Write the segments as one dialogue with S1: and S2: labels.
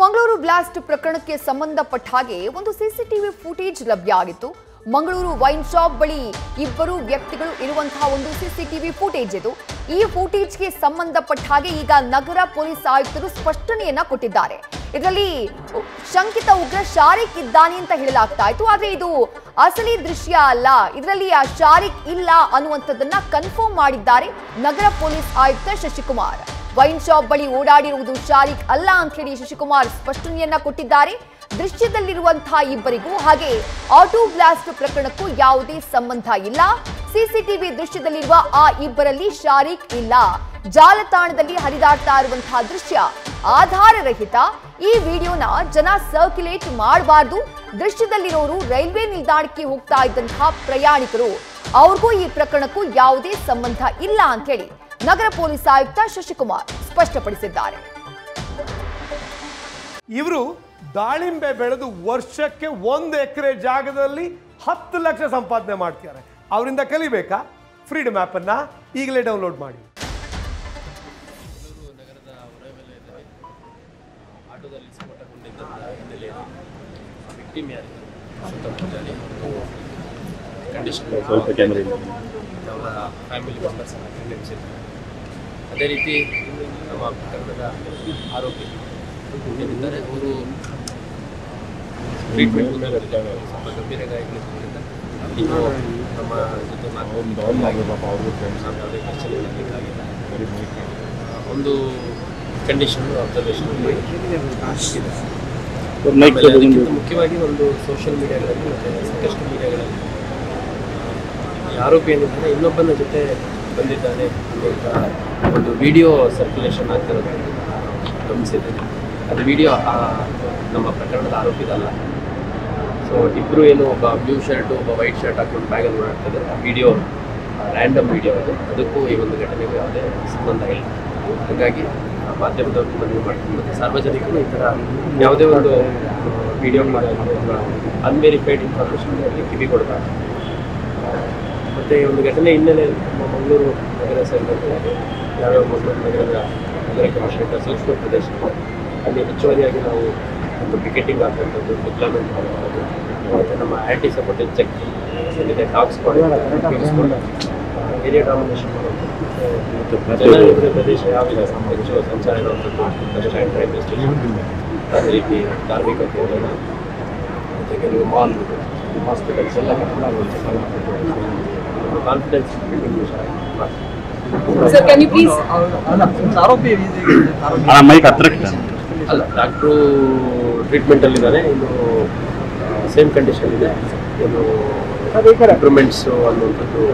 S1: Mangaluru blast ಪ್ರಕರಣಕ್ಕೆ ಸಂಬಂಧಪಟ್ಟ ಹಾಗೆ ಒಂದು ಸಿಸಿಟಿವಿ ಫುಟೇಜ್ ಲಭ್ಯ ಆಗಿತ್ತು. ಮಂಗಳೂರು ವೈನ್ ಶಾಪ್ ಬಳಿ ಇಬ್ಬರು ವ್ಯಕ್ತಿಗಳು ಇರುವಂತಹ ಒಂದು ಸಿಸಿಟಿವಿ ಫುಟೇಜ್ ಇದು. ಈ ಫುಟೇಜ್ಗೆ ಸಂಬಂಧಪಟ್ಟ ಹಾಗೆ ಈಗ ನಗರ ಪೊಲೀಸ್ ಆಯುಕ್ತರು ಸ್ಪಷ್ಟನೆಯನ್ನ ಕೊಟ್ಟಿದ್ದಾರೆ. ಇದರಲ್ಲಿ ಶಂಕಿತ ಉಗ್ರ ಶಾರಿಕ್ ಇದ್ದಾನೆ ಅಂತ ಹೇಳಲಾಗ್ತಾ ಇತ್ತು. ಆದ್ರೆ ಇದು ಅಸಲಿ ದೃಶ್ಯ ಅಲ್ಲ, ಇದರಲ್ಲಿ ಆ ಶಾರಿಕ್ ಇಲ್ಲ ಅನ್ನುವಂಥದ್ದನ್ನ ಕನ್ಫರ್ಮ್ ಮಾಡಿದ್ದಾರೆ ನಗರ ಪೊಲೀಸ್ ಆಯುಕ್ತ ಶಶಿಕುಮಾರ್. ವೈನ್ ಶಾಪ್ ಬಳಿ ಓಡಾಡಿರುವುದು ಶಾರಿಕ್ ಅಲ್ಲ ಅಂತ ಹೇಳಿ ಶಶಿಕುಮಾರ್ ಸ್ಪಷ್ಟನೆಯನ್ನ ಕೊಟ್ಟಿದ್ದಾರೆ. ದೃಶ್ಯದಲ್ಲಿರುವಂತಹ ಇಬ್ಬರಿಗೂ ಹಾಗೆ ಆಟೋ ಬ್ಲಾಸ್ಟ್ ಪ್ರಕರಣಕ್ಕೂ ಯಾವುದೇ ಸಂಬಂಧ ಇಲ್ಲ. ಸಿಸಿಟಿವಿ ದೃಶ್ಯದಲ್ಲಿರುವ ಆ ಇಬ್ಬರಲ್ಲಿ ಶಾರಿಕ್ ಇಲ್ಲ. ಜಾಲತಾಣದಲ್ಲಿ ಹರಿದಾಡ್ತಾ ಇರುವಂತಹ ದೃಶ್ಯ ಆಧಾರರಹಿತ. ಈ ವಿಡಿಯೋನ ಜನ ಸರ್ಕ್ಯುಲೇಟ್ ಮಾಡಬಾರ್ದು. ದೃಶ್ಯದಲ್ಲಿರೋರು ರೈಲ್ವೆ ನಿಲ್ದಾಣಕ್ಕೆ ಹೋಗ್ತಾ ಇದ್ದಂತಹ ಪ್ರಯಾಣಿಕರು, ಅವ್ರಿಗೂ ಈ ಪ್ರಕರಣಕ್ಕೂ ಯಾವುದೇ ಸಂಬಂಧ ಇಲ್ಲ ಅಂತ ಹೇಳಿ ನಗರ ಪೊಲೀಸ್ ಆಯುಕ್ತ ಶಶಿಕುಮಾರ್ ಸ್ಪಷ್ಟಪಡಿಸಿದ್ದಾರೆ.
S2: ಇವರು ದಾಳಿಂಬೆ ಬೆಳೆದು ವರ್ಷಕ್ಕೆ 1 ಎಕರೆ ಜಾಗದಲ್ಲಿ 10 ಲಕ್ಷ ಸಂಪಾದನೆ ಮಾಡ್ತಾರೆ. ಅವರಿಂದ ಕಲಿಬೇಕಾ? ಫ್ರೀಡಮ್ ಆ್ಯಪ್ ಅನ್ನ ಈಗಲೇ ಡೌನ್ಲೋಡ್ ಮಾಡಿ.
S3: ಫ್ಯಾಮಿಲಿ ಮೆಂಬರ್ಸ್ ಅದೇ ರೀತಿ ನಮ್ಮ ಪ್ರಕರಣದ ಆರೋಪಿ ಏನಿದ್ದಾರೆ ಅವರು ಟ್ರೀಟ್ಮೆಂಟ್ ಸ್ವಲ್ಪ ಗಂಭೀರ ಗಾಯಗಳಿಂದ ಇನ್ನು ನಮ್ಮ ಜೊತೆ ಒಂದು ಕಂಡೀಷನ್ ಅಬ್ಸರ್ವೇಷನ್ ಮುಖ್ಯವಾಗಿ ಒಂದು ಸೋಷಿಯಲ್ ಮೀಡಿಯಾಗಳಲ್ಲಿ ಮತ್ತು ಸಾಕಷ್ಟು ಮೀಡಿಯಾಗಳಲ್ಲಿ ಆರೋಪಿ ಏನಿದ್ದಾನೆ ಇನ್ನೊಬ್ಬನ ಜೊತೆ ಬಂದಿದ್ದಾನೆ ಅನ್ನುವಂಥ ಒಂದು ವಿಡಿಯೋ ಸರ್ಕ್ಯುಲೇಷನ್ ಆಗ್ತಿರೋದು ಗಮನಿಸಿದ್ದೇನೆ. ಅದು ವಿಡಿಯೋ ನಮ್ಮ ಪ್ರಕರಣದ ಆರೋಪಿದಲ್ಲ. ಸೊ ಇಬ್ಬರು ಏನು ಒಬ್ಬ ಬ್ಲೂ ಶರ್ಟು ಒಬ್ಬ ವೈಟ್ ಶರ್ಟ್ ಹಾಕೊಂಡು ಬ್ಯಾಗಲ್ಲಿ ಓಡಾಡ್ತದೆ. ಆ ವಿಡಿಯೋ ರ್ಯಾಂಡಮ್ ವಿಡಿಯೋ ಅದು. ಅದಕ್ಕೂ ಈ ಒಂದು ಘಟನೆಗೂ ಯಾವುದೇ ಸಂಬಂಧ ಇಲ್ಲ. ಹಾಗಾಗಿ ಮಾಧ್ಯಮದವ್ರಿಗೆ ಮನವಿ ಮಾಡ್ತೀನಿ ಮತ್ತು ಸಾರ್ವಜನಿಕರು ಈ ಥರ ಯಾವುದೇ ಒಂದು ವಿಡಿಯೋ ಅನ್ವೆರಿಫೈಡ್ ಇನ್ಫಾರ್ಮೇಷನ್ ಕಿವಿ ಕೊಡಬಾರ್ದು. ಮತ್ತು ಈ ಒಂದು ಘಟನೆ ಹಿನ್ನೆಲೆ ನಮ್ಮ ಮಂಗಳೂರು ನಗರ ಸೇರಿದಂತೆ ಯಾವ್ಯಾವ ಮಂಗಳೂರು ನಗರಕ್ಕೆ ಆಶ್ರಿತ ಸೂಕ್ಷ್ಮ ಪ್ರದೇಶಗಳು ಅಲ್ಲಿ ಹೆಚ್ಚುವರಿಯಾಗಿ ನಾವು ಒಂದು ಪಿಕೆಟಿಂಗ್ ಹಾಕುವಂಥದ್ದು, ಡಿಪ್ಲಾಯ್ಮೆಂಟ್ ಮಾಡುವಂಥದ್ದು ಮತ್ತು ನಮ್ಮ ಆ್ಯಂಟಿ ಸಪೋರ್ಟೆಡ್ ಚೆಕ್ ಏನಿದೆ ಡಾಗ್ಸ್ ಉಪಯೋಗಿಸ್ಕೊಂಡು ಏರಿಯಾ ಡಾಮಿನೇಷನ್ ಮಾಡುವಂಥದ್ದು ಮತ್ತು ಪ್ರದೇಶ ಯಾವಿದೆ ಹೆಚ್ಚು ಸಂಚಾರ ಇರುವಂಥದ್ದು ಬಸ್ ಸ್ಟ್ಯಾಂಡ್, ರೈಲ್ವೆ ಸ್ಟೇಷನ್, ಅದೇ ರೀತಿ ಧಾರ್ಮಿಕ ಕೇಂದ್ರಗಳು ಮತ್ತು ಕೆಲವು ಮಾಲ್, ಹಾಸ್ಪಿಟಲ್ಸ್ ಎಲ್ಲ ಕಾನ್ಫಿಡೆನ್ಸ್ ಬಿಲ್ಡಿಂಗ್ ವಿಷಯ. ಅಲ್ಲ, ಡಾಕ್ಟ್ರು ಟ್ರೀಟ್ಮೆಂಟಲ್ಲಿದ್ದಾರೆ. ಇನ್ನು ಸೇಮ್ ಕಂಡೀಷನ್ ಇದೆ. ಇನ್ನು ಇಂಪ್ರೂವ್ಮೆಂಟ್ಸು ಅನ್ನುವಂಥದ್ದು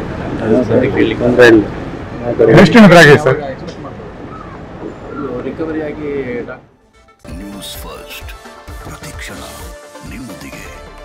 S3: ರಿಕವರಿ ಆಗಿ
S4: ನ್ಯೂಸ್ ಫಸ್ಟ್ ಪ್ರತಿಕ್ಷಣ ನಿಮ್ಮೊಂದಿಗೆ.